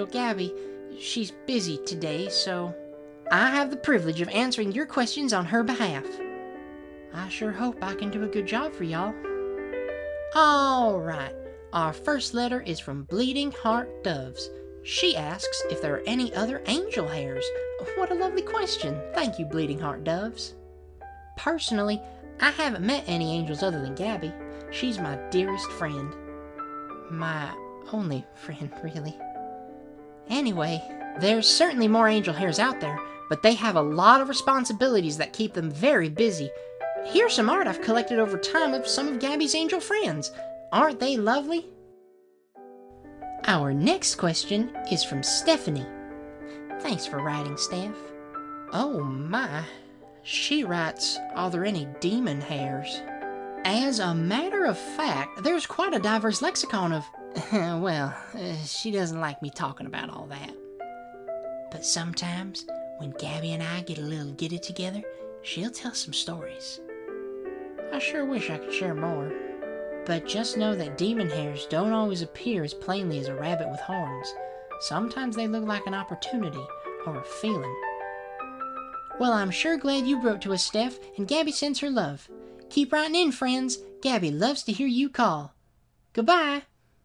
Angel Gabby. She's busy today, so I have the privilege of answering your questions on her behalf. I sure hope I can do a good job for y'all. Alright, our first letter is from Bleeding Heart Doves. She asks if there are any other angel hairs. What a lovely question. Thank you, Bleeding Heart Doves. Personally, I haven't met any angels other than Gabby. She's my dearest friend. My only friend, really. Anyway, there's certainly more angel hairs out there, but they have a lot of responsibilities that keep them very busy. Here's some art I've collected over time of some of Gabby's angel friends. Aren't they lovely? Our next question is from Stephanie. Thanks for writing, Steph. Oh my, she writes, are there any demon hairs? As a matter of fact, there's quite a diverse lexicon of, she doesn't like me talking about all that. But sometimes, when Gabby and I get a little giddy together, she'll tell some stories. I sure wish I could share more. But just know that demon hairs don't always appear as plainly as a rabbit with horns. Sometimes they look like an opportunity or a feeling. Well, I'm sure glad you wrote to us, Steph, and Gabby sends her love. Keep writing in, friends. Gabby loves to hear you call. Goodbye.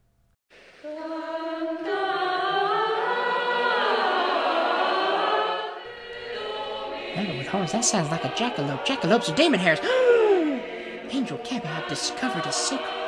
Rabbit with horns, that sounds like a jackalope. Jackalopes are demon hairs. Angel Gabby, I've discovered a secret.